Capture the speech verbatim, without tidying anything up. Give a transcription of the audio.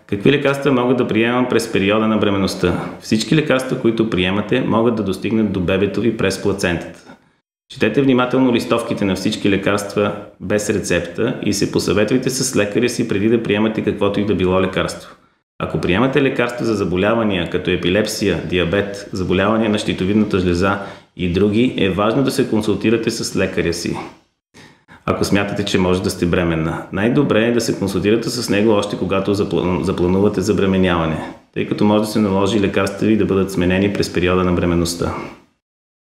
Какви лекарства могат да приемам през периода на бременността? Всички лекарства, които приемате, могат да достигнат до бебето ви през плацентата. Четете внимателно листовките на всички лекарства без рецепта и се посъветвайте с лекаря си преди да приемате каквото и да било лекарство. Ако приемате лекарства за заболявания като епилепсия, диабет, заболявания на щитовидната жлеза и други, е важно да се консултирате с лекаря си. Ако смятате, че може да сте бременна, най-добре е да се консултирате с него още когато запланувате забременяване, тъй като може да се наложи лекарства ви да бъдат сменени през периода на бременността.